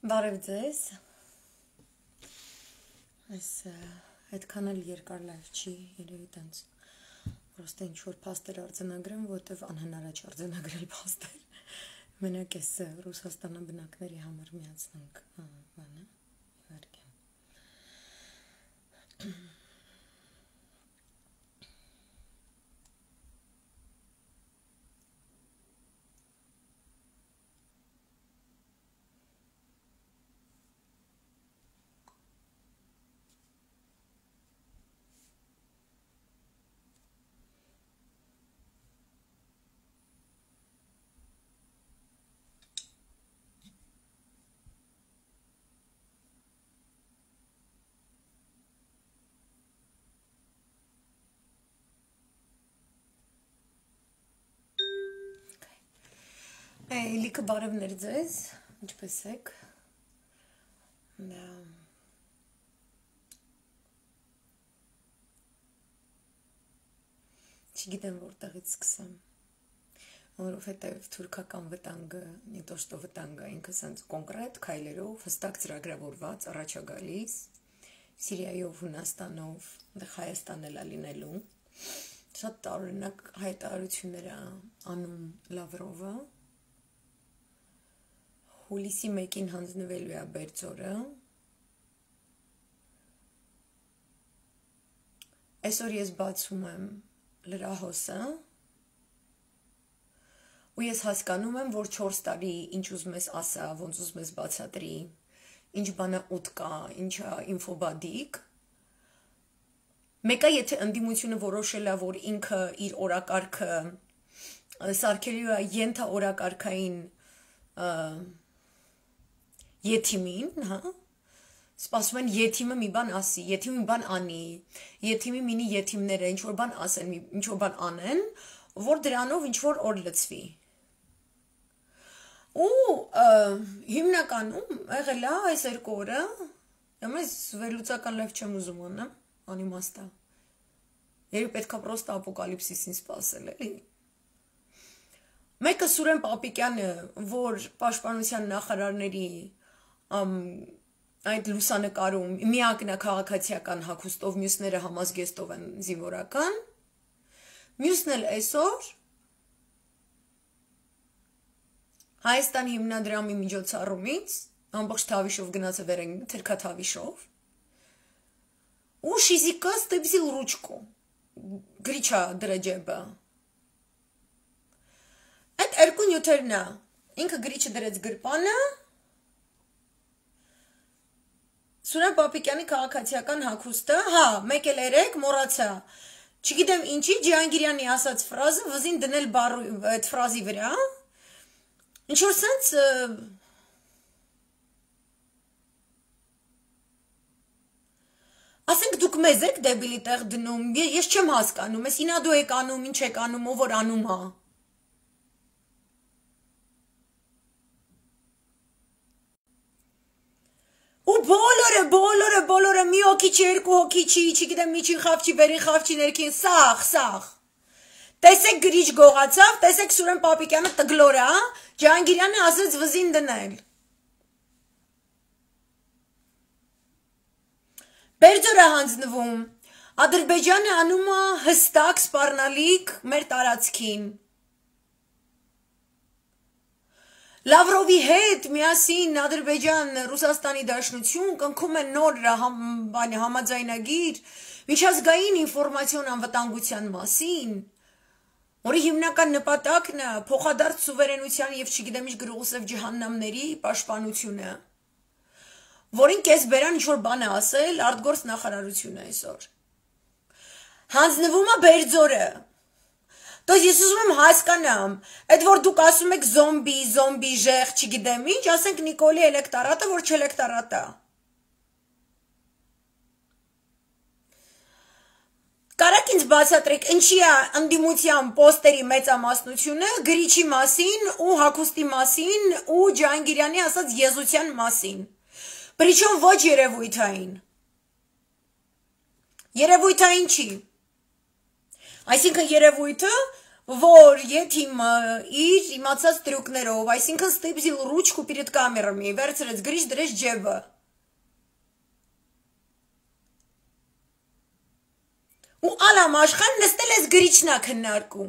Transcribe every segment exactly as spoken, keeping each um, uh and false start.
Բարև ձեզ։ Այս այդքան էլ երկար լայվ չի, երևի տենց պրոստը ինչ-որ փաստեր արձանագրեմ, որտև անհնար է արձանագրել փաստեր։ Մենակ էս Ռուսաստանը բնակների համար միացնենք բանը, իհարկե։ Լիքը բարևներ ձեզ, ինչպես եք, չգիտեմ որտեղից սկսեմ, որովհետև թուրքական վտանգը, не то что վտանգը, ինքը սենց կոնկրետ քայլերով, հստակ ծրագրավորված, առաջ է գալիս, Սիրիայով, Հունաստանով, Հայաստան էլ է լինելու, շատ տարօրինակ հայտարարություններ է անում Լավրովը, հուլիսի մեկին հանձնվելու է Բերձորը, այսօր ես բացում եմ լրահոսը, ու ես հասկանում եմ, որ չորս տարի ինչ ուզում ես ասա, ոնց ուզում ես բացատրի, ինչ բանը ուտ կա, ինչ ինֆոբադիկ, մեկը եթե ընդդիմությունը որոշել է, որ ինքը իր օրակարգը սարքելու է ենթա օրակարգային եթիմին, հա, սպասում են եթիմը մի բան ասի, եթիմը մի բան անի, եթիմի մինի եթիմները ինչ-որ բան ասեն, ինչ-որ բան անեն, որ դրանով ինչ-որ օր լծվի։ Ու հիմնականում եղել է այս երկու օրը, ես վերլուծական լայվ չեմ ուզում անեմ, անիմաստա, երբ պետք է պրոստը ապոկալիպսիսին սպասել, էլի։ Մեկը Սուրեն Պապիկյանը, որ պաշտպանության նախարարների այդ լուսանկարում միակն է քաղաքացիական հագուստով, մյուսները համազգեստով են զինվորական, մյուսն էլ այսօր Հայաստան հիմնադրամի միջոցառումից ամբողջ թավիշով գնաց է վերեն թրքաթավիշով ու շիզիկա ստեբզիլ ռուչկու գրիչա դրեջեբը այդ երկու նյութերն է ինքը գրիչը դրեց գրպանը Սուրեն Պապիկյանի քաղաքացիական հագուստը, հա, մեկ էլ երեք մոռացա, չգիտեմ ինչի Ջիհանգիրյանի ասած ֆրազը վզին դնել այդ ֆրազի վրա, ինչ-որ սենց ասենք դուք մեզ եք դեբիլի տեղ դնում, ես չեմ հասկանում, ես ինա դու եք անում, ինչ եք անում, ով որ անում հա։ Ու բոլորը, բոլորը, բոլորը մի հոգի չի, երկու հոգի չի, չգիտեմ միջին խավ չի, վերին խավ չի, ներքին, սաղ, սաղ։ Տեսեք գրիչ գողացավ, տեսեք Սուրեն Պապիկյանը տգլոր է, Ջահանգիրյանը ասեց վզին դնել։ Բերձորը հանձնվում, Ադրբեջանը անում է հստակ սպառնալիք մեր տարածքին։ Լավրովի հետ միասին Ադրբեջան Ռուսաստանի Դաշնություն կնքում են նոր համաձայնագիր միջազգային ինֆորմացիոն անվտանգության մասին, որի հիմնական նպատակն է փոխադարձ սուվերենության եւ չգիտեմ ինչ գրողոսև ջհաննամների պաշտպանությունը, որին կես բերան ինչ-որ բան է ասել արտգործ նախարարությունը այսօր։ Հանձնվում է Բերձորը։ Դոս ես ուզում եմ հասկանամ, այդ որ դուք ասում եք զոմբի, զոմբի, ժեղ, չգիտեմ ինչ, ասենք Նիկոլի էլեկտարատը, որ չէլեկտարատ է։ Կարաք ինձ բացատրեք, ինչի է ընդդիմության պոստերի մեծամասնությունը գրիչի մասին ու հագուստի մասին ու Ջահանգիրյանի ասած եզության մասին։ Պրիչոմ ոչ երևույթային։ Երևույթային չի։ Այսինքն երևույթը, որ յետիմը իր իմացած տրյուկներով, այսինքն ստիպзил ручку перед камерами, վերցրեց գրիչ դրեց ջեբը։ Ու Ալամ Աշխան նստել էս գրիչնա քննարկում։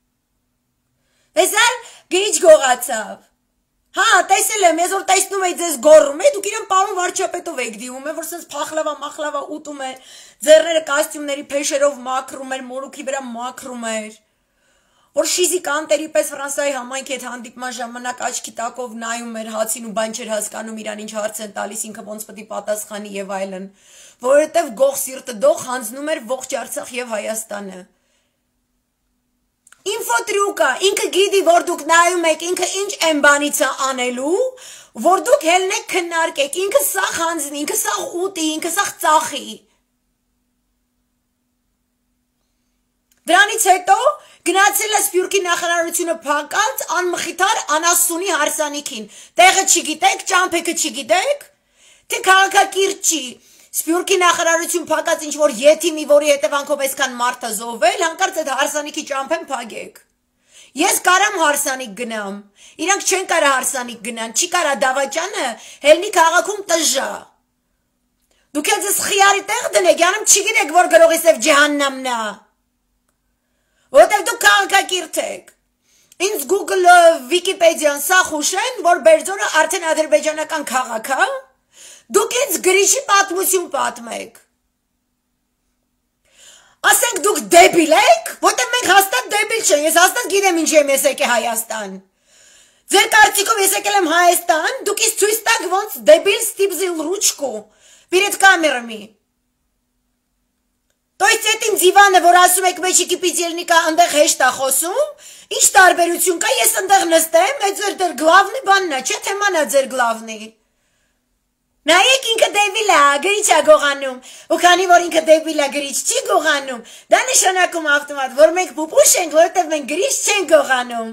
Տեսար գրիչ գողացավ։ Հա, տեսել եմ, ես որ տեսնում էի ձեզ գոռում է, դուք իրեն պարոն վարչապետով եք դիմում, որ սենց փախլավա, մախլավա ուտում է, ձեռները կոստյումների փեշերով մաքրում էր, մորուքի վրա մաքրում էր։ Որ շիզի կանտերի պես Ֆրանսիայի համայնքի հետ հանդիպման ժամանակ աչքի տակով նայում էր հացին ու բան չէր հասկանում իրան ինչ հարց են տալիս, ինքը ոնց պետք է պատասխանի եւ այլն, որովհետեւ գող սիրտը դող հանձնում էր ողջ Արցախ եւ Հայաստանը։ Ինֆոտրյուկա, ինքը գիտի, որ դուք նայում եք, ինքը ինչ են բանից է անելու, որ դուք հելնեք քննարկեք, ինքը սաղ հանձնի, ինքը սաղ ուտի, ինքը սաղ ծախի։ Դրանից հետո գնացել է Սփյուռքի նախարարությունը փակած անմխիթար անասունի հարսանիքին։ Տեղը չգիտեք, ճամփեքը չգիտեք, թե քաղաքակիրթ չի։ Սփյուռքի նախարարություն փակած ինչ որ յետիմի, որի հետևանքով այսքան մարդ է զոհվել, հանկարծ այդ հարսանիքի ճամփեն փակեք։ Ես կարամ հարսանիք գնամ։ Իրանք չեն կարա հարսանիք գնան, չի կարա դավաճանը հելնի քաղաքում տժա։ Դուք ես խիարի տեղ դնեք, յանում չգիտեք, որ գրողի սև ջահաննամն է։ Որտեւ դուք քաղաքակիրթ եք։ Ինձ Google-ը, Wikipedia-ն սա խուշեն, որ Բերձորը արդեն ադրբեջանական քաղաք է։ Դուք ինձ գրիչի պատմություն պատմեք։ Ասենք դուք դեբիլ եք, որտեղ մենք հաստատ դեբիլ չենք, ես հաստատ գիտեմ ինչ եմ ես եկել Հայաստան։ Ձեր կարծիքով ես եկել եմ Հայաստան, դուք ինձ ցույց տաք ոնց դեբիլ ստիպзил ручку перед камерами։ То есть этим դիվանը, որ ասում եք մեջիկի պիծելնիկա այնտեղ հեշտ է խոսում, ինչ տարբերություն կա, ես այնտեղ նստեմ, այդ ձեր դեր գլավնի բանն է, չէ՞ թեման է ձեր գլավնի։ Նայեք ինքը դեբիլ է, գրիչ է գողանում, ու քանի որ ինքը դեբիլ է, գրիչ չի գողանում, դա նշանակում ավտոմատ, որ մենք պուպուշ ենք, որովհետև մենք գրիչ չենք գողանում։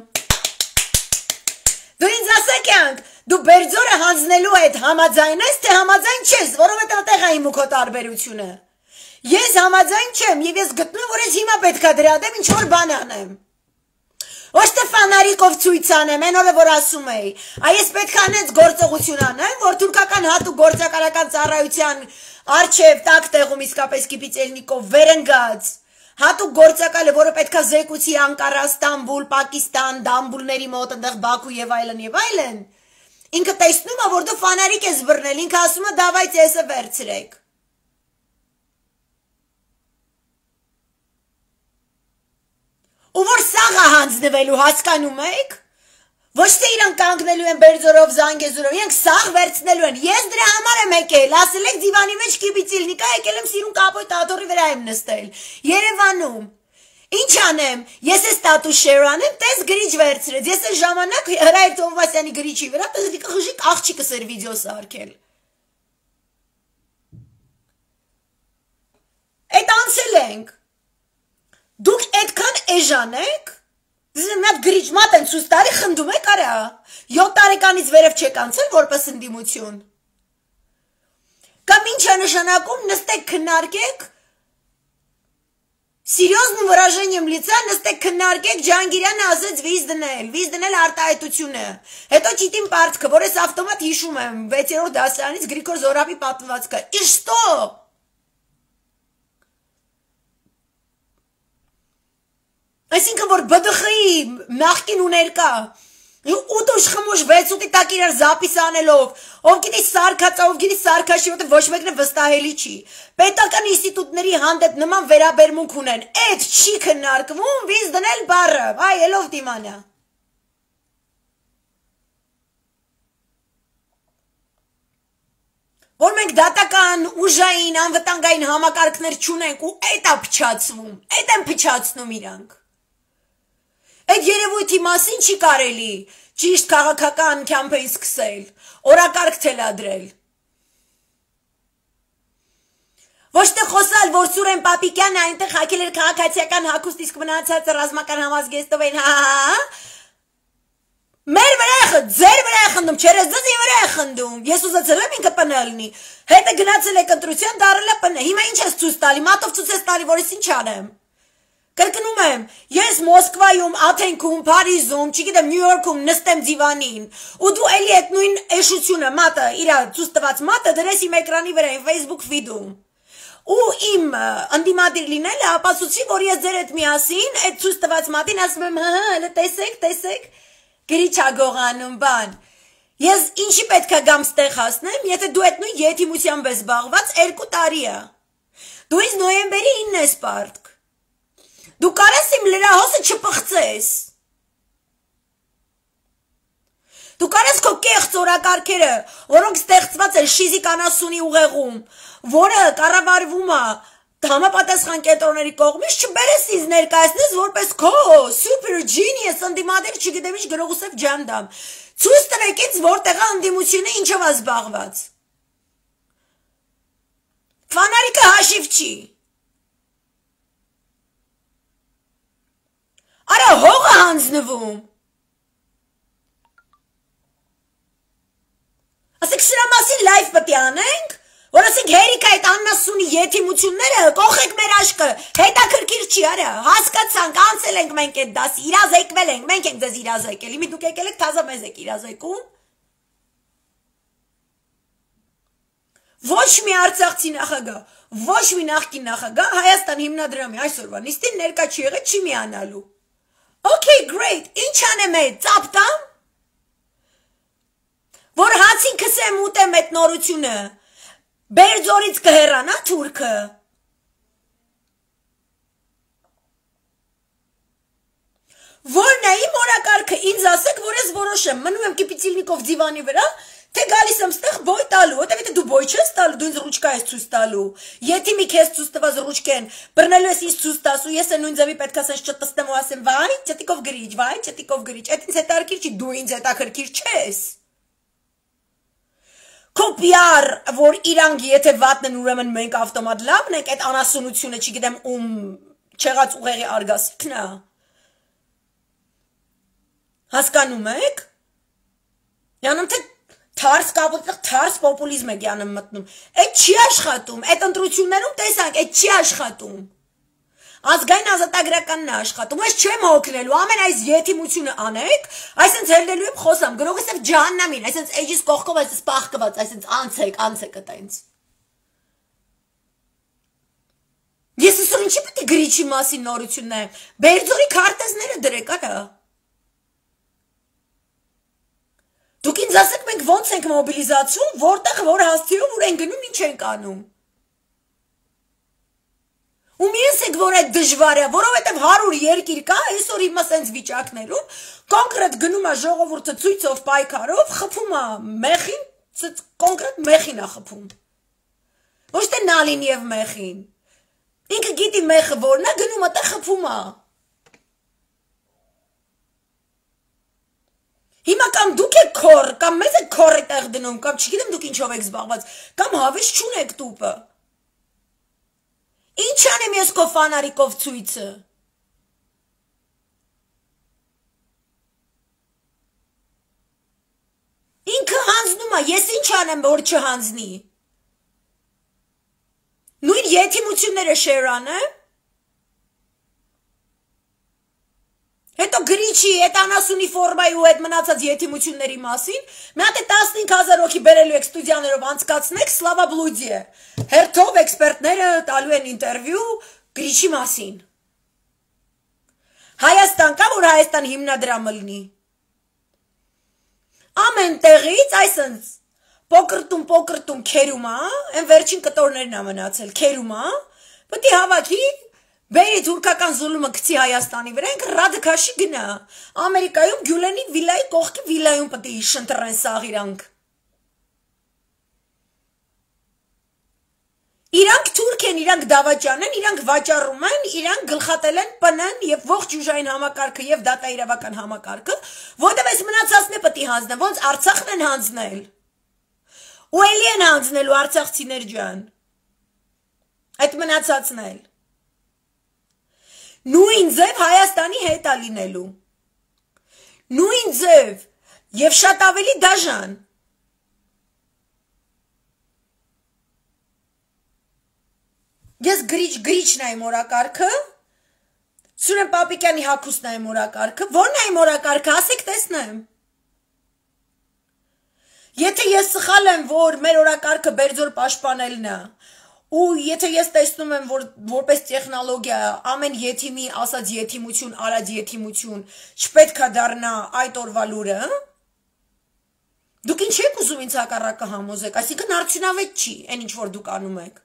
Դու ինձ ասեք, դու Բերձորը հանձնելու հետ համաձայն ես, թե համաձայն չես, որովհետև այդտեղ է իմ ու քո տարբերությունը։ Ես համաձայն չեմ եւ ես գտնում որ ես հիմա պետք է դրա դեմ ինչ որ բան անեմ։ Ոչ թե ֆանարիկով ցույց անեմ, այն օրը որ ասում էի, այս պետք է անենց գործողություն անեմ, որ թուրքական հատուկ գործակալական ծառայության արչեւ տակ տեղում իսկապես Կիպիծելնիկով վերընկած հատուկ գործակալը, որը պետք է զեկուցի Անկարա, Ստամբուլ, Պակիստան, Դամբուլների մոտ, այնտեղ Բաքու եւ այլն եւ այլն։ Ինքը տեսնում է որ դու ֆանարիկ ես բռնել, ինքը ասում է դավայ ցեսը վերցրեք։ Ու որ սաղը հանձնվելու հասկանում եք, ոչ թե իրանք կանգնելու են Բերձորով, Զանգեզուրով, իրենք սաղ վերցնելու են, ես դրա համար եմ եկել, ասել եք դիվանի մեջ Կիպիծիլնիկա, եկել եմ սիրուն կապոյ տատորի վրա եմ նստել, Երևանում, ինչ անեմ, ես ես տատու շեր անեմ, տես գրիչ վերցրեց, ես ես ժամանակ Հրայր Թովմասյանի գրիչի վրա, տես խժիկ աղջիկս էր վիդեո սարքել։ Այդ անցել ենք։ Դուք այդքան էժան եք, մատ գրիչ մատ են ցույց տարի խնդում եք արա, յոթ տարեկանից վերև չեք անցել որպես ընդդիմություն։ Կամ ինչ է նշանակում նստեք քննարկեք, Սիրիոզն выражением лица նստեք քննարկեք Ջանգիրյանը ասեց վիզ դնել, վիզ դնել արտահայտությունը։ Հետո ճիտին պարտքը, որ ես ավտոմատ հիշում եմ վեցերորդ դասարանից Գրիգոր Զորաբի պատմվածքը։ И что? Այսինքն որ B D X-ի նախկին ու ներկա ուտուշ խմուշ վեցուտի տակ իրար զապիս անելով, ով գիտի սարկացա, ով գիտի սարկաշի, որտեղ ոչ մեկն է վստահելի չի։ Պետական ինստիտուտների հանդեպ նման վերաբերմունք ունեն, այդ չի քննարկվում վիզ դնել բառը, այ ելով դիմանը։ Որ մենք դատական, ուժային, անվտանգային համակարգներ չունենք ու այդ է փչացվում, այդ են փչացնում իրանք։ Այդ երևույթի մասին չի կարելի ճիշտ քաղաքական կամպեյն սկսել, օրակարգ թելադրել։ Ոչ թե խոսալ, որ Սուրեն Պապիկյանը այնտեղ հակել էր քաղաքացիական հագուստ, իսկ մնացածը ռազմական համազգեստով են, հա։ Մեր վրա է խնդում, ձեր վրա է խնդում, չերես ձեզ ի վրա է խնդում։ Ես ուզեցել եմ ինքը պն լինի։ Հետը գնացել եք ընտրության, դարել է պն։ Հիմա ինչ ես ցույց տալի, մատով ցույց ես տալի, որ ես ինչ անեմ։ Կրկնում եմ, ես Մոսկվայում, Աթենքում, Փարիզում, չգիտեմ, Նյու Յորքում նստեմ դիվանին, ու դու էլի այդ նույն էշությունը, մատը, իր ցույց տված մատը դրես իմ էկրանի վրա, իմ Facebook feed-ում։ Ու իմ ընդդիմադիր լինելը ապացուցի, որ ես ձեր հետ միասին այդ ցույց տված մատին ասում եմ, հա, հələ տեսեք, տեսեք, գրիչ ա գողանում, բան։ Ես ինչի պետք է գամ ստեղ հասնեմ, եթե դու այդ նույն եթիմությամբ ես զբաղված երկու տարի է։ Դու ինձ նոյեմբերի ինը ես պարտք։ Դու կարես իմ լրահոսը չպղծես։ Դու կարես քո կեղծ օրակարգերը, որոնք ստեղծված են Շիզիկ անասունի ուղեղում, որը կառավարվում է համապատասխան կենտրոնների կողմից, չբերես ինձ ներկայացնես որպես քո super genius ընդդիմադիր, չգիտեմ ինչ գրողուսև ջանդամ։ Ցույց տվեք ինձ որտեղ է ընդդիմությունը ինչով է զբաղված։ Ֆանարիկը հաշիվ չի։ Արա հողը հանձնվում։ Ասենք սրա մասին լայվ պետք է անենք, որ ասենք հերիք այդ աննասունի եթիմությունները կողեք մեր աշկը, հետաքրքիր չի, արա, հասկացանք, անցել ենք մենք այդ դասի, իրազեկվել ենք, մենք ենք ձեզ իրազեկել, իմի դուք եկել եք թազա մեզ եք իրազեկում։ Ոչ մի արցախցի նախագահ, ոչ մի նախկին նախագահ Հայաստան հիմնադրամի այսօրվա նիստին ներկա չի եղել, չի միանալու։ Okay, great, ինչ անեմ այդ, ծապ տամ, որ հացին քսեմ ուտեմ այդ նորությունը, Բերձորից կհեռանա թուրքը։ Որն է իմ օրակարգը, ինձ ասեք, որ ես որոշեմ, մնում եմ Կիպիցիլնիկով դիվանի վրա, թե գալիս եմ ստեղ բոյ տալու, որտեվ դու բոյ չես տալու, դու ինձ ռուչկա ես ցույց տալու։ Եթիմի քեզ ցույց տված ռուչկեն, բռնելու ես ինձ ցույց տասու, ես նույն ձևի պետք է ասես չտստեմ ու ասեմ, վայ, ճտիկով գրիչ, վայ, ճտիկով գրիչ, այդ ինձ հետաքրքիր չի, դու ինձ հետաքրքիր չես։ Քո պիար, որ իրանք եթե վատն են, ուրեմն մենք ավտոմատ լավն ենք, այդ անասունությունը, չգիտեմ ում չեղած ուղեղի արգասիքն է։ Հասկանում եք։ Յանում թե թարս կապոտ, թարս պոպուլիզմ եք յանում մտնում։ Այդ չի աշխատում, այդ ընտրություններում տեսանք, այդ չի աշխատում։ Ազգային ազատագրականն է աշխատում, ես չեմ հոգնելու, ամեն այս եթիմությունը անեք, այսինքն ելնելու եմ խոսամ, գրողս եմ ջահաննամին, այսինքն էջիս կողքով այսինքն պահկված, այսինքն անցեք, անցեք ըտայինց։ Ես ասում ինչի պետք է գրիչի մասին նորությունն է, Բերձորի քարտեզները դրեք, արա։ Դուք ինձ ասեք մենք ոնց ենք մոբիլիզացում, որտեղ որ հասցեով ուր են գնում, ինչ ենք անում։ Ու մի եսեք, որ այդ դժվար է, որովհետև հարյուր երկիր կա, այսօր հիմա սենց վիճակներում, կոնկրետ գնում է ժողովուրդը ցույցով պայքարով, խփում է մեխին, կոնկրետ մեխին է խփում։ Ոչ թե նալին եւ մեխին։ Ինքը գիտի մեխը որն է, գնում է տեղ խփում է։ Հիմա կամ դուք եք քոր, կամ մեզ եք քորի տեղ դնում, կամ չգիտեմ դուք ինչով եք զբաղված, կամ հավես չունեք տուպը։ Ինչ անեմ ես քո ֆանարիկով ցույցը։ Ինքը հանձնում է, ես ինչ անեմ, որ չհանձնի։ Նույն եթիմությունները շեր անեմ։ Հետո գրիչի, այդ անասունի ֆորմայի ու այդ մնացած եթիմությունների մասին, մի հատ է տասնհինգ հազար հոգի բերելու եք ստուդիաներով անցկացնեք, սլավա բլուդի է։ Հերթով էքսպերտները տալու են ինտերվյու գրիչի մասին։ Հայաստան կա, որ Հայաստան հիմնադրամը լինի։ Ամեն տեղից, այսինքն, պոկրտում, պոկրտում քերում է, այն վերջին կտորներն է մնացել, քերում է, պետք է հավաքի Բերի թուրքական զուլումը գցի Հայաստանի վրա, ինքը ռադքաշի գնա։ Ամերիկայում Գյուլենի վիլայի կողքի վիլայում պետք է շնտրեն սաղ իրանք։ Իրանք թուրք են, իրանք դավաճան են, իրանք վաճառում են, իրանք գլխատել են ՊՆ-ն եւ ողջ ուժային համակարգը եւ դատաիրավական համակարգը, որտեղ այս մնացածն է պետք է հանձնեն, ոնց Արցախն են հանձնել։ Ու էլի են հանձնելու արցախցիներ ջան։ Այդ մնացածն էլ։ Նույն ձև Հայաստանի հետ է լինելու։ Նույն ձև եւ շատ ավելի դաժան։ Ես գրիչ գրիչն եմ օրակարգը, Սուրեն Պապիկյանի հագուստն է իմ օրակարգը, ո՞րն է իմ օրակարգը, ասեք տեսնեմ։ Եթե ես սխալ եմ, որ մեր օրակարգը Բերձոր պաշտպանելն է, ու եթե ես տեսնում եմ, որ որպես տեխնոլոգիա ամեն եթիմի ասած եթիմություն, արած եթիմություն չպետք է դառնա այդ օրվա լուրը, դուք ինչ եք ուզում ինձ հակառակը համոզեք, այսինքն արդյունավետ չի, այն ինչ որ դուք անում եք։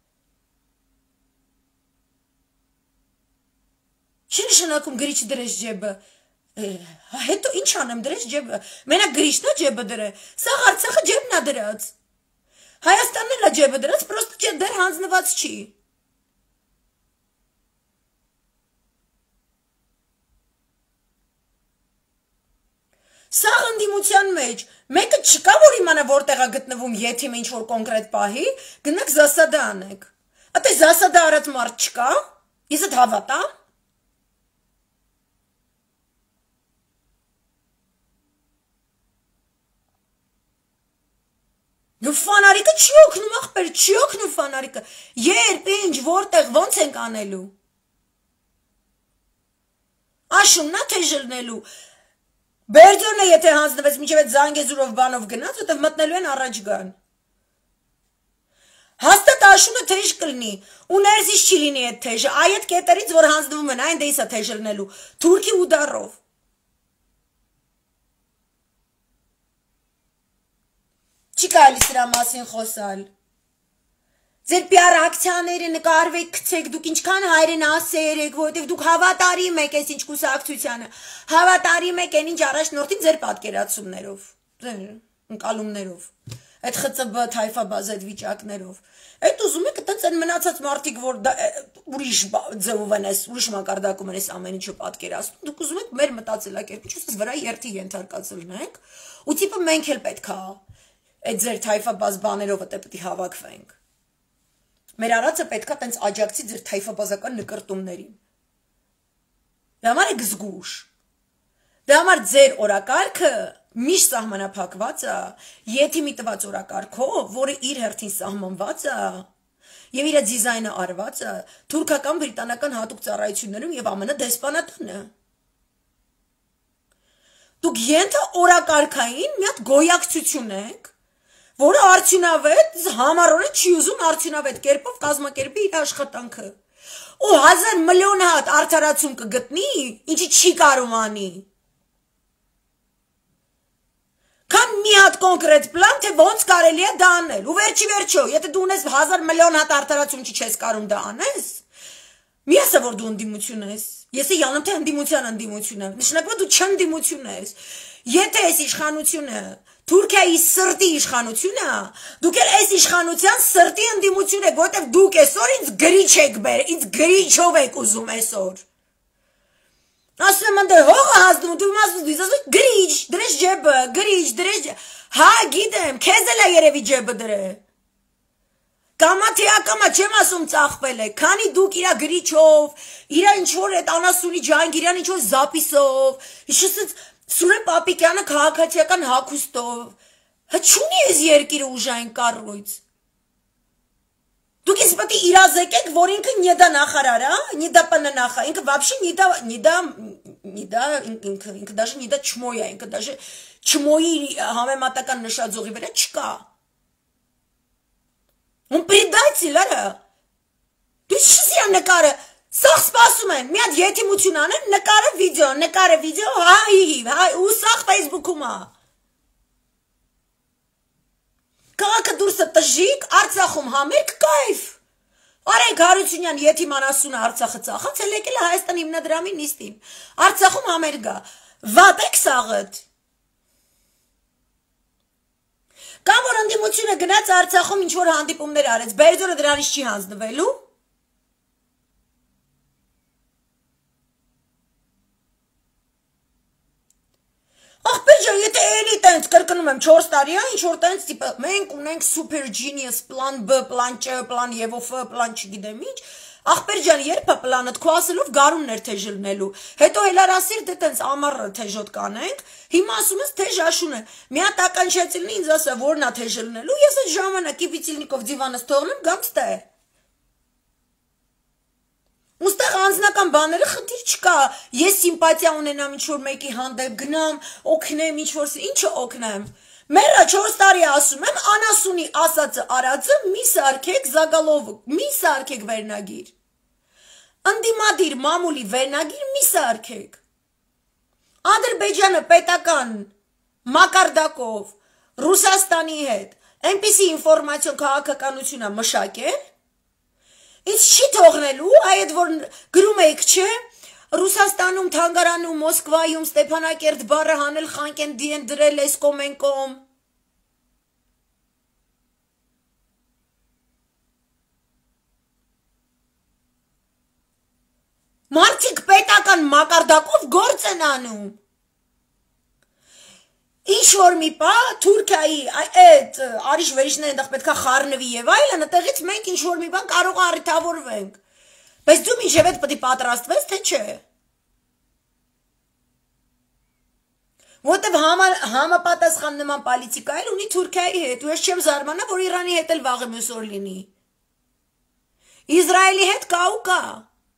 Չի նշանակում գրիչ դրես ջեբը, հետո ինչ անեմ դրես ջեբը, մենակ գրիչն է ջեբը դրե, սա Արցախը ջեբն է դրած, Հայաստանն էլ է ջեբը դրած, պրոստը դեռ հանձնված չի։ Սա ընդդիմության մեջ, մեկը չկա, որ իմանա որտեղ է գտնվում եթիմը ինչ-որ կոնկրետ պահի, գնաք զասադա անեք։ Ատե զասադա արած մարդ չկա, ես այդ հավատամ։ Նու ֆանարիկը չի օգնում, ախպեր, չի օգնում ֆանարիկը, երբ, ինչ, որտեղ, ոնց ենք անելու։ Աշունն է թե ժլնելու, Բերձորն է եթե հանձնվեց, մինչև այդ Զանգեզուրով բանով գնաց, որտեղ մտնելու են առաջ գան։ Հաստատ աշունը թեժ կլինի, ու ներսից չի լինի այդ թեժը, այ այդ կետերից, որ հանձնվում են, այն դեիս է թեժ լնելու, թուրքի ու դարով։ Չի կարելի սրա մասին խոսալ։ Ձեր պիար ակցիաները նկարվեք, գցեք, դուք ինչքան հայրենասեր եք, որովհետև դուք հավատարիմ եք այս ինչ կուսակցությանը, հավատարիմ եք այն ինչ առաջնորդին ձեր պատկերացումներով, ձեր ընկալումներով, այդ ԽԾԲ թայֆաբազ այդ վիճակներով։ Այդ ուզում եք այդպես այն մնացած մարդիկ, որ ուրիշ ձևով են այս, ուրիշ մակարդակում են այս ամեն ինչը պատկերացնում, դուք ուզում եք մեր մտածելակերպը, ինչպես վրա երթի ենթարկածելնեք, ու տիպը մենք էլ պետք է այդ ձեր թայֆաբազ բաներով դե պետք է հավաքվենք։ Մեր արածը պետք է տենց աջակցի ձեր թայֆաբազական նկրտումներին։ Դե համար եք զգուշ։ Դե համար ձեր օրակարգը միշտ սահմանափակված է, եթիմի տված օրակարգով, որը իր հերթին սահմանված է, եւ իր դիզայնը արված է թուրքական բրիտանական հատուկ ծառայություններում եւ ԱՄՆ դեսպանատանը։ Դուք ենթա օրակարգային մի հատ գոյակցություն եք, որը արդյունավետ համառորեն չի ուզում արդյունավետ կերպով կազմակերպի իր աշխատանքը։ Ու հազար միլիոն հատ արդարացում կգտնի, ինչի չի կարող անի։ Քան մի հատ կոնկրետ պլան, թե ոնց կարելի է դա անել։ Ու վերջի վերջո, եթե դու ունես հազար միլիոն հատ արդարացում չի չես կարող դա անես, մի ասա որ դու ընդդիմություն ես։ Ես յանամ թե ընդդիմության ընդդիմություն եմ, նշանակում է դու չընդդիմություն ես։ Եթե այս իշխանությունը Թուրքիայի սրտի իշխանություն է, դուք էլ այս իշխանության սրտի ընդդիմություն եք, որովհետև դուք այսօր ինձ գրիչ եք բեր, ինձ գրիչով եք ուզում այսօր։ Ասում եմ դե հողը հասնում, դու մասում դու ասում գրիչ, դրես ջեբը, գրիչ, դրես հա գիտեմ, քեզ էլ է երևի ջեբը դրե։ Կամա թե ակամա չեմ ասում ծախվել է, քանի դուք իրա գրիչով, իրա ինչ-որ այդ անասունի ջանգիրյան ինչ-որ զապիսով, իշսից Սուրեն Պապիկյանը քաղաքացիական հագուստով, հա չունի այս երկիրը ուժային կառույց։ Դուք ինձ պետք է իրազեկեք, որ ինքը նիդա նախարար է, նիդա ՊՆ նախարար, ինքը вообще նիդա, նիդա, նիդա, ինքը, ինքը даже նիդա չմոյ է, ինքը даже չմոյի համեմատական նշաձողի վրա չկա։ Он предатель, արա։ Դու շիզիա նկարը, սաղ սպասում են, մի հատ եթիմություն անեն, նկարը վիդեո, նկարը վիդեո, հայ, ու սաղ Facebook-ում է։ Քաղաքը դուրսը տժիկ, Արցախում համերգ կայֆ։ Արենք Հարությունյան եթիմ անասունը Արցախը ծախած, էլ եկել է Հայաստան հիմնադրամի նիստին։ Արցախում համերգ է։ Վատ եք սաղըտ։ Կամ որ ընդդիմությունը գնաց Արցախում ինչ-որ հանդիպումներ արեց, Բերձորը դրանից չի հանձնվելու։ Ախպեր ջան, եթե էլի տենց կրկնում եմ չորս տարի է, ինչ որ տենց տիպը, մենք ունենք super genius, պլան B, պլան C, պլան Եվ Ֆ, պլան չգիտեմ ինչ, ախպեր ջան, երբ է պլանդ քո ասելով գարուններ թեժլնելու, հետո հելարասիր դե տենց ամառը թեժոտ կանենք, հիմա ասում ես թեժ աշուն է, մի հատ ականջացի լինի ինձ ասա որն է թեժլնելու, ես այդ ժամանակ Իվիցիլնիկով դիվանս թողնեմ, գամ ստե։ Ուստա Այստեղ անձնական բաները խնդիր չկա։ Ես սիմպաթիա ունենամ ինչ-որ մեկի հանդեպ գնամ, օգնեմ ինչ-որ, ինչը օգնեմ։ Մերը չորս տարի ասում եմ, անասունի ասածը արածը մի սարքեք Զագալովը, մի սարքեք վերնագիր։ Ընդդիմադիր մամուլի վերնագիր մի սարքեք։ Ադրբեջանը պետական մակարդակով Ռուսաստանի հետ այնպիսի ինֆորմացիոն քաղաքականություն է մշակել, իսկ չի թողնելու, այդ որ գրում եք, չէ, Ռուսաստանում, Թանգարանում, Մոսկվայում, Ստեփանակերտ բառը հանել Խանկենդի են դրել Էսկոմենկոմ։ Մարդիկ պետական մակարդակով գործ են անում։ Ինչ-որ մի պա Թուրքիայի այդ արիշ վերիշները այնտեղ պետքա խառնվի եւ այլն, այդտեղից մենք ինչ-որ մի բան կարող է առիթավորվենք։ Բայց դու մինչև այդ պետք է պատրաստվես, թե չէ։ Որտեւ համապատասխան նման պոլիտիկա էլ ունի Թուրքիայի հետ, ու ես չեմ զարմանա, որ Իրանի հետ էլ վաղը մյուս օր լինի։ Իսրայելի հետ կա ու կա։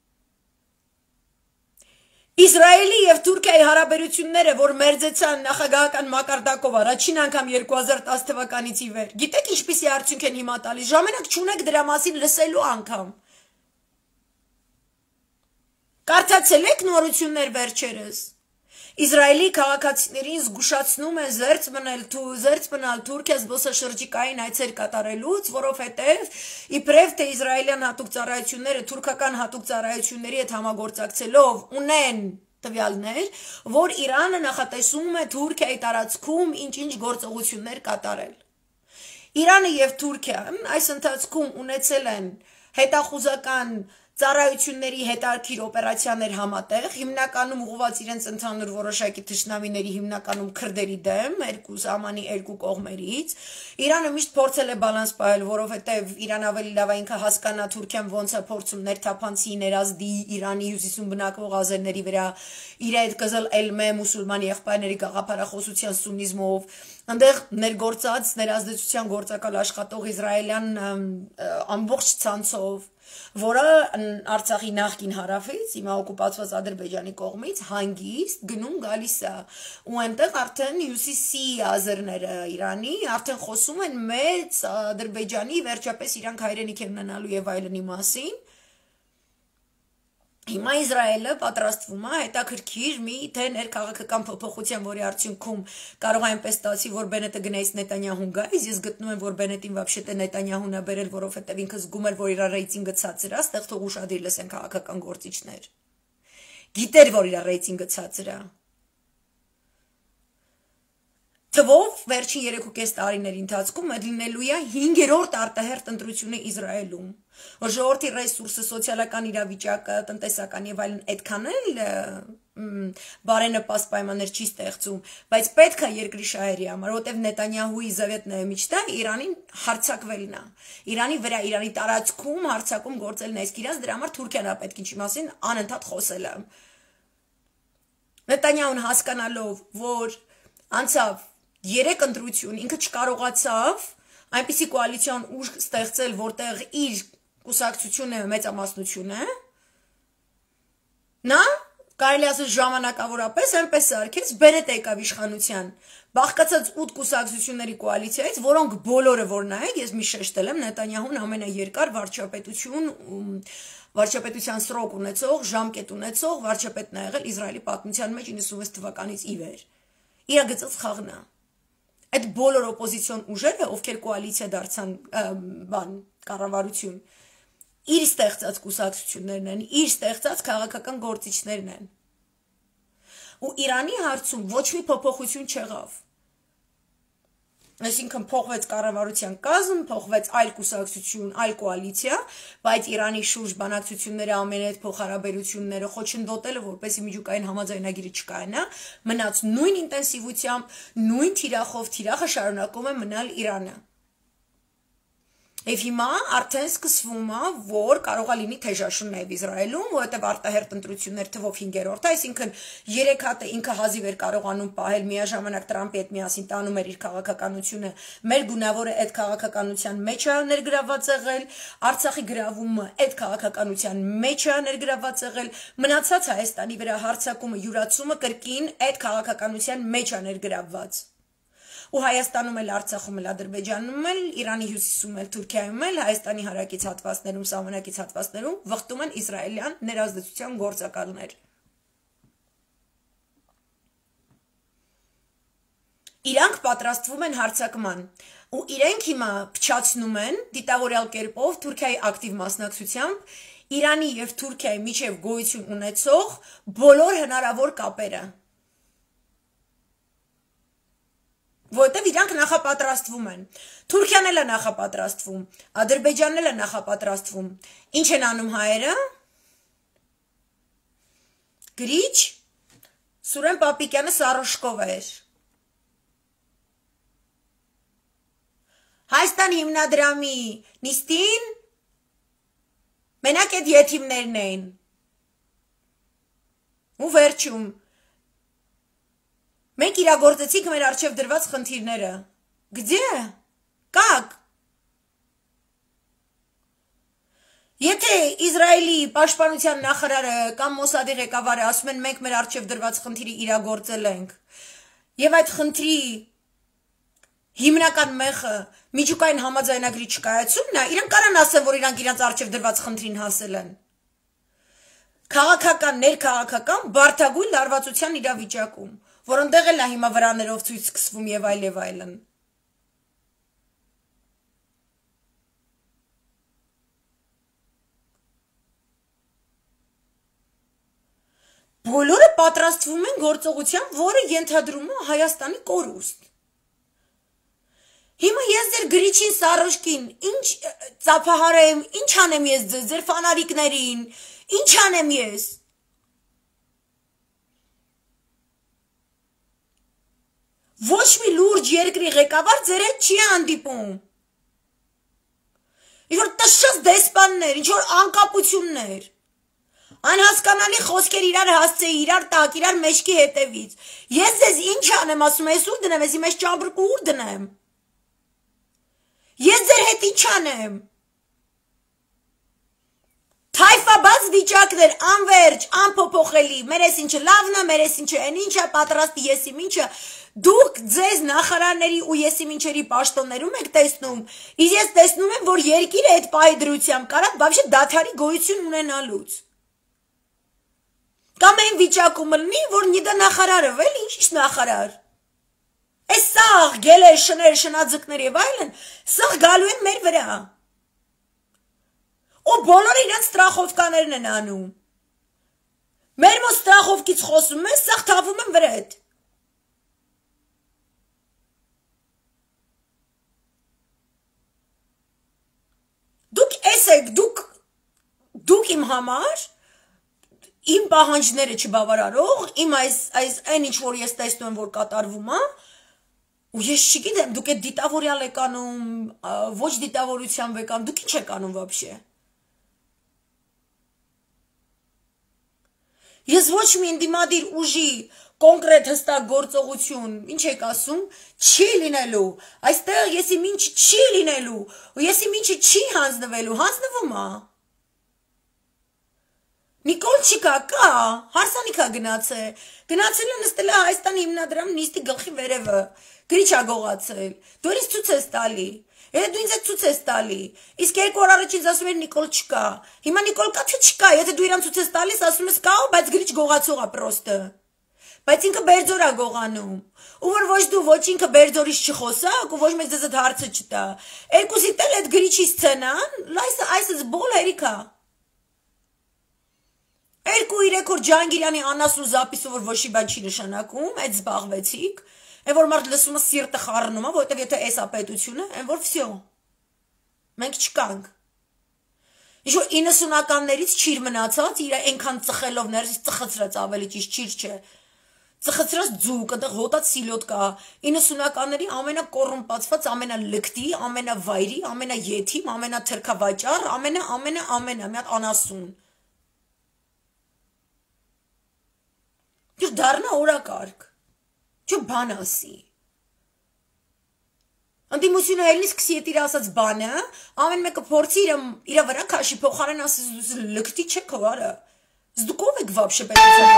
Իսրայելի եւ Թուրքիայի հարաբերությունները, որ մերձեցան նախագահական մակարդակով առաջին անգամ երկու հազար տասը թվականից ի վեր, գիտեք ինչպիսի արդյունք են հիմա տալիս, ժամանակ չունեք դրա մասին լսելու անգամ։ Կարդացել եք նորություններ վերջերս։ Իսրայելի քաղաքացիներին զգուշացնում է զերծ մնել, զերծ մնալ Թուրքիա զբոսաշրջիկային այցեր կատարելուց, որովհետև իբրև թե իսրայելյան հատուկ ծառայությունները թուրքական հատուկ ծառայությունների հետ համագործակցելով ունեն տվյալներ, որ Իրանը նախատեսում է Թուրքիայի տարածքում ինչ-ինչ գործողություններ կատարել։ Իրանը եւ Թուրքիան այս ընթացքում ունեցել են հետախուզական ծառայությունների հետարքիր օպերացիաներ համատեղ, հիմնականում ուղղված իրենց ընդհանուր որոշակի թշնամիների, հիմնականում քրդերի դեմ, երկու սահմանի երկու կողմերից։ Իրանը միշտ փորձել է բալանս պահել, որովհետև Իրան ավելի լավ է ինքը հասկանա Թուրքիան ոնց է փորձում ներթափանցի ներազդի Իրանի հյուսիսում բնակվող ազերների վրա իր այդ կզել էլմե մուսուլման եղբայրների գաղափարախոսության սուննիզմով, այնտեղ ներգործած ներազդեցության գործակալ աշխատող իսրայելյան ամբողջ ցանցով, որը Արցախի նախկին հարավից, հիմա օկուպացված Ադրբեջանի կողմից հանգիստ գնում գալիս է, ու այնտեղ արդեն հյուսիսի ազերները Իրանի արդեն խոսում են մեծ Ադրբեջանի վերջապես իրանք հայրենիք են ունենալու եւ այլնի մասին։ Հիմա Իսրայելը պատրաստվում է հետաքրքիր մի թե ներքաղաքական փոփոխության, որի արդյունքում կարող է այնպես ստացի, որ Բենետը գնայից Նետանյահուն գայից, ես գտնում եմ, որ Բենետին вообще-թե Նետանյահուն է բերել, որովհետև ինքը զգում էր, որ իր ռեյտինգը ցածր է, այստեղ թող ուշադիր լսեն քաղաքական գործիչներ։ Գիտեր, որ իր ռեյտինգը ցածր է։ Թվով վերջին երեք ու կես տարիների ընթացքում լինելու է հինգերորդ արտահերթ ընտրությունը Իսրայելում, որ ժողովրդի ռեսուրսը, սոցիալական իրավիճակը, տնտեսական եւ այլն այդքան էլ բարենպաստ պայմաններ չի ստեղծում, բայց պետք է երկրի շահերի համար, որտեվ Նետանյահուի զավեթնայ միջտա Իրանին հարձակվելն է, Իրանի վրա, Իրանի տարածքում հարձակում գործելն է, իսկ իրաց դրա համար Թուրքիան է պետք ինչի մասին անընդհատ խոսել է։ Նետանյահուն հասկանալով, որ անցավ երեք ընտրություն, ինքը չկարողացավ այնպիսի կոալիցիոն ուժ ստեղծել, որտեղ իր կուսակցությունը մեծամասնություն է, նա կարելի ասել ժամանակավորապես այնպես սարքեց, Բենետ եկավ իշխանության, բաղկացած ութ կուսակցությունների կոալիցիայից, որոնք բոլորը որ նայեք, ես մի շեշտել եմ, Նետանյահուն ամենաերկար վարչապետություն, վարչապետության սրոկ ունեցող, ժամկետ ունեցող վարչապետն է եղել Իսրայելի պատմության մեջ իննսունվեց թվականից ի վեր։ Իր գծած խաղն է։ Այդ բոլոր օպոզիցիոն ուժերը, ովքեր կոալիցիա դարձան բան կառավարություն, իր ստեղծած կուսակցություններն են, իր ստեղծած քաղաքական գործիչներն են։ Ու Իրանի հարցում ոչ մի փոփոխություն չեղավ։ Այսինքն փոխվեց կառավարության կազմ, փոխվեց այլ կուսակցություն, այլ կոալիցիա, բայց Իրանի շուրջ բանակցությունները ամենետ փոխհարաբերությունները խոչընդոտելը, որպեսզի միջուկային համաձայնագիրը չկայանա, մնաց նույն ինտենսիվությամբ, նույն թիրախով, թիրախը շարունակում է մնալ Իրանը։ Եվ հիմա արդեն սկսվում է, որ կարող է լինի թեժաշուն նաև Իսրայելում, որովհետև արտահերտ ընտրություններ թվով հինգերորդ է, այսինքն երեք հատը ինքը հազիվ էր կարողանում պահել, միաժամանակ Տրամպի հետ միասին տանում էր իր քաղաքականությունը, մեր գունավորը այդ քաղաքականության մեջ է ներգրավված եղել, Արցախի գրավումը այդ քաղաքականության մեջ է ներգրավված եղել, մնացած Հայաստանի վրա հարձակումը, յուրացումը կրկին այդ քաղաքականության մեջ է ներգրավված։ Ու Հայաստանում էլ, Արցախում էլ, Ադրբեջանում էլ, Իրանի հյուսիսում էլ, Թուրքիայում էլ, Հայաստանի հարակից հատվածներում, սահմանակից հատվածներում վխտում են իսրայելյան ներազդեցության գործակալներ։ Իրանք պատրաստվում են հարձակման, ու իրենք հիմա փչացնում են դիտավորյալ կերպով Թուրքիայի ակտիվ մասնակցությամբ Իրանի եւ Թուրքիայի միջև գոյություն ունեցող բոլոր հնարավոր կապերը։ Որտեւ իրանք նախապատրաստվում են։ Թուրքիան էլ է նախապատրաստվում, Ադրբեջանն էլ է նախապատրաստվում։ Ինչ են անում հայերը։ Գրիչ Սուրեն Պապիկյանը Սարոշկով էր։ Հայաստան հիմնադրամի նիստին մենակ այդ յեթիմներն էին։ Ու վերջում մենք իրագործեցինք մեր առջև դրված խնդիրները։ Где? Как? Եթե Իսրայելի պաշտպանության նախարարը կամ Մոսադի ղեկավարը ասում են մենք մեր առջև դրված խնդիրը իրագործել ենք, եւ այդ խնդրի հիմնական մեխը միջուկային համաձայնագրի չկայացումն է, իրանք կարան ասեն, որ իրանք իրանց առջև դրված խնդրին հասել են։ Քաղաքական, ներքաղաքական բարդագույն լարվածության իրավիճակում, որոնտեղ էլ է հիմա վրաներով ցույց սկսվում եւ այլ եւ այլն։ Բոլորը պատրաստվում են գործողության, որը ենթադրում է Հայաստանի կորուստ։ Հիմա ես ձեր գրիչին Սարոշկին, ինչ ծափահարեմ, ինչ անեմ ես ձեզ, ձեր ֆանարիկներին, ինչ անեմ ես։ Ոչ մի լուրջ երկրի ղեկավար ձեր հետ չի հանդիպում։ Ինչ-որ տշշած դեսպաններ, ինչ-որ անկապություններ, անհասկանալի խոսքեր իրար հասցեի, իրար տակ, իրար մեջքի հետևից։ Ես ձեզ ինչ անեմ, ասում ես ուր դնեմ, ես իմ ես ճամբրկը ուր դնեմ։ Ես ձեր հետ ինչ անեմ։ Թայֆաբաց վիճակներ, անվերջ, անփոփոխելի, մեր ես ինչը լավն է, մեր ես ինչը են ինչը, պատրաստի ես իմ ինչը, դուք ձեզ նախարարների ու ես իմ ինչերի պաշտոններում եք տեսնում, իսկ ես տեսնում եմ, որ երկիրը այդ պահի դրությամբ կարա բավարար դադարի գոյություն ունենալուց։ Կամ այն վիճակում լինի, որ նիդա նախարարը, վել ինչ նախարար։ Այս սաղ, գելեր, շներ, շնաձկներ եւ այլն, սաղ գալու են մեր վրա։ Ու բոլորը իրենց ստրախովկաներն են անում։ Մեր մոտ ստրախովկից խոսում են, սաղ թավում են վրեդ։ Դուք ես եք, դուք, դուք իմ համար, իմ պահանջները չբավարարող, իմ այս, այս, այն ինչ որ ես տեսնում եմ, որ կատարվում է, ու ես չգիտեմ, դուք այդ դիտավորյալ եք անում, ոչ դիտավորությամբ եք անում, դուք ինչ եք անում վաբշե։ Ես ոչ մի ընդդիմադիր ուժի կոնկրետ հստակ գործողություն, ինչ եք ասում, չի լինելու, այստեղ ես իմ ինչ չի լինելու, ու ես իմ ինչը չի հանձնվելու, հանձնվում է։ Նիկոլչիկա կա, հարսանիքա գնացե, գնացել է նստել է Հայաստանի հիմնադրամ նիստի գլխի վերևը, գրիչ ա գողացել, դու ինձ ցույց ես տալի, եթե դու ինձ այդ ցույց ես տալի, իսկ երկու օր առաջ ինձ ասում էր Նիկոլ չկա, հիմա Նիկոլ կա թե չկա, եթե դու իրան ցույց ես տալիս, ասում ես կա, բայց գրիչ գողացող է պրոստը, բայց ինքը Բերձոր ա գողանում, ու որ ոչ դու ոչ ինքը Բերձորից չխոսակ, ու ոչ մեկ ձեզ այդ հարցը չտա, երկուսիդ էլ այդ գրիչի սցենան, այս բոլ հերիքա։ Երկու իրեք որ Ջանգիրյանի անասուն զապիսով որ ոչ մի բան չի նշանակում, այդ զբաղվեցիք, այն որ մարդ լսում է սիրտը խառնում է, որտեղ եթե էս է պետությունը, այն որ վсё։ Մենք չկանք։ Ինչ որ իննսունականներից չիր մնացած, իր այնքան ծխելով ներսից ծխծրած ավելի ճիշտ չիր չէ։ Ծխծրած ձուկ, այնտեղ հոտած սիլյոտկա, իննսունականների ամենակոռումպացված, ամենալկտի, ամենավայրի, ամենաեթիմ, ամենաթրքավաճառ, ամենա, ամենա, ամենա, մի հատ անասուն։ Ջու դառնա օրակարգ։ Ջու բան ասի։ Անդիմությունը ելնի սկսի այդ իր ասած բանը, ամեն մեկը փորձի իր իր վրա քաշի փոխարեն ասես լկտի չէ քվարը։ Զդուկով եք вообще պետք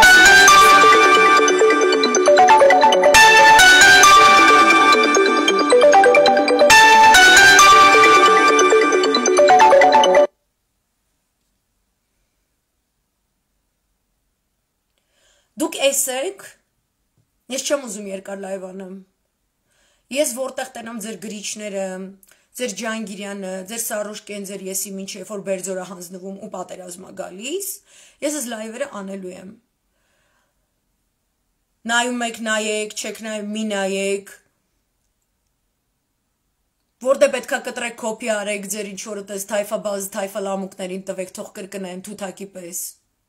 Դուք էսեք, ես չեմ ուզում երկար լայվ անեմ, ես որտեղ տենամ ձեր գրիչները, ձեր Ջանգիրյանը, ձեր Սարոշկեն, ձեր եսի մինչև որ Բերձորը հանձնվում ու պատերազմա գալիս, ես ես լայվերը անելու եմ։ Նայում եք, նայեք, չեք նայում, մի նայեք, որտեղ պետքա կտրեք կոպի արեք, ձեր ինչ-որը տես թայֆաբազ, թայֆալամուկներին տվեք, թող կրկնեն թութակի պես։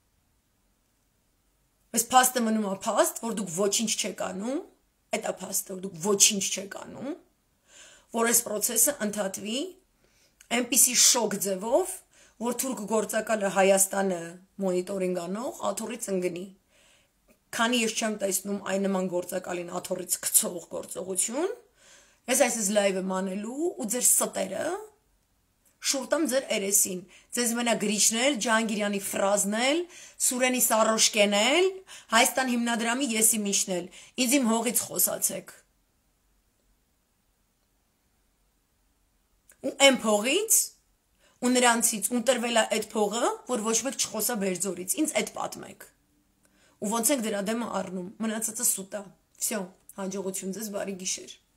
Բայց փաստը մնում է փաստ, որ դուք ոչինչ չեք անում, այդ է փաստը, որ դուք ոչինչ չեք անում, որ այս process-ը ընդհատվի այնպիսի շոկ ձևով, որ թուրք գործակալը Հայաստանը մոնիտորինգ անող աթոռից ընկնի։ Քանի ես չեմ տեսնում այն նման գործակալին աթոռից գցող գործողություն, ես այսպես լայվը մանելու ու ձեր ստերը շուրտամ ձեր երեսին, ձեզ մենա գրիչնել, Ջանգիրյանի ֆրազնել, Սուրենի Սարոշկենել, Հայաստան հիմնադրամի եսի միջնել, ինձ իմ հողից խոսացեք։ Ու այն փողից, ու նրանցից ունտրվել է այդ փողը, որ ոչ մեկ չխոսա Բերձորից, ինձ այդ պատմեք։ Ու ոնց ենք դրա դեմը առնում, մնացածը սուտ է։ Վсё, հաջողություն ձեզ, բարի գիշեր։